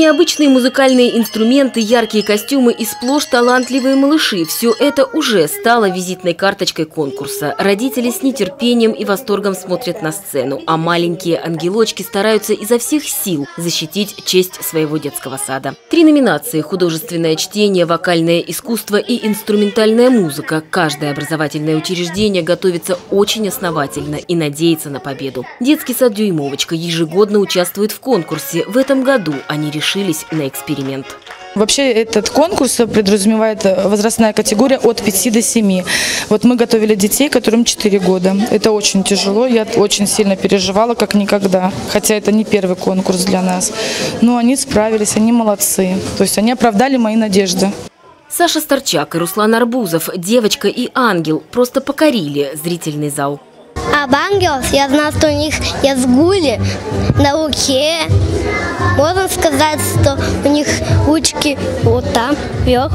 Необычные музыкальные инструменты, яркие костюмы и сплошь талантливые малыши – все это уже стало визитной карточкой конкурса. Родители с нетерпением и восторгом смотрят на сцену, а маленькие ангелочки стараются изо всех сил защитить честь своего детского сада. 3 номинации – художественное чтение, вокальное искусство и инструментальная музыка. Каждое образовательное учреждение готовится очень основательно и надеется на победу. Детский сад «Дюймовочка» ежегодно участвует в конкурсе. В этом году они решились на эксперимент. Вообще этот конкурс подразумевает возрастная категория от 5 до 7. Вот мы готовили детей, которым 4 года. Это очень тяжело, я очень сильно переживала, как никогда. Хотя это не первый конкурс для нас. Но они справились, они молодцы. То есть они оправдали мои надежды. Саша Старчак и Руслан Арбузов, девочка и ангел, просто покорили зрительный зал. Об ангелов я знаю, что у них есть гули на руке. Можно сказать, что у них ручки вот там, вверх.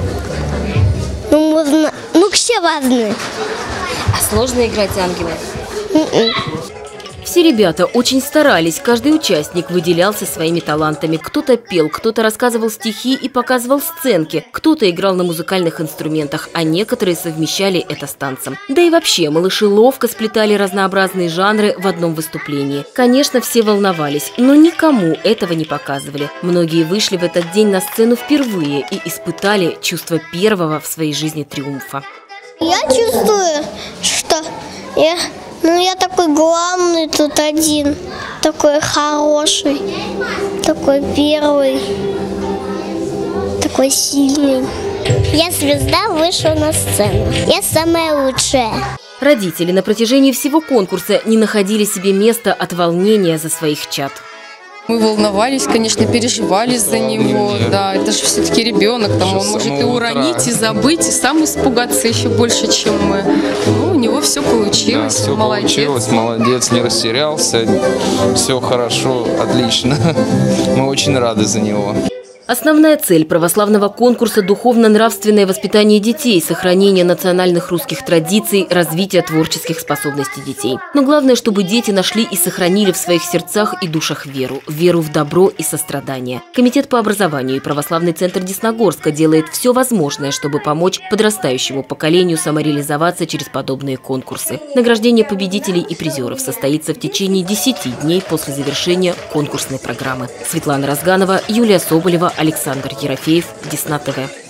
Все разные. А сложно играть ангелов? Все ребята очень старались, каждый участник выделялся своими талантами. Кто-то пел, кто-то рассказывал стихи и показывал сценки, кто-то играл на музыкальных инструментах, а некоторые совмещали это с танцем. Да и вообще, малыши ловко сплетали разнообразные жанры в одном выступлении. Конечно, все волновались, но никому этого не показывали. Многие вышли в этот день на сцену впервые и испытали чувство первого в своей жизни триумфа. Я чувствую, что я такой главный тут один, такой хороший, такой первый, такой сильный. Я звезда, вышла на сцену. Я самая лучшая. Родители на протяжении всего конкурса не находили себе места от волнения за своих чад. Мы волновались, конечно, переживали за него. Да, это же все-таки ребенок, там он может и уронить, и забыть, и сам испугаться еще больше, чем мы. Ну, у него все получилось. Да, все молодец. Получилось, молодец, не растерялся, все хорошо, отлично. Мы очень рады за него. Основная цель православного конкурса – духовно-нравственное воспитание детей, сохранение национальных русских традиций, развитие творческих способностей детей. Но главное, чтобы дети нашли и сохранили в своих сердцах и душах веру в добро и сострадание. Комитет по образованию и Православный центр Десногорска делает все возможное, чтобы помочь подрастающему поколению самореализоваться через подобные конкурсы. Награждение победителей и призеров состоится в течение 10 дней после завершения конкурсной программы. Светлана Разганова, Юлия Соболева, Александр Ерофеев, Десна ТВ.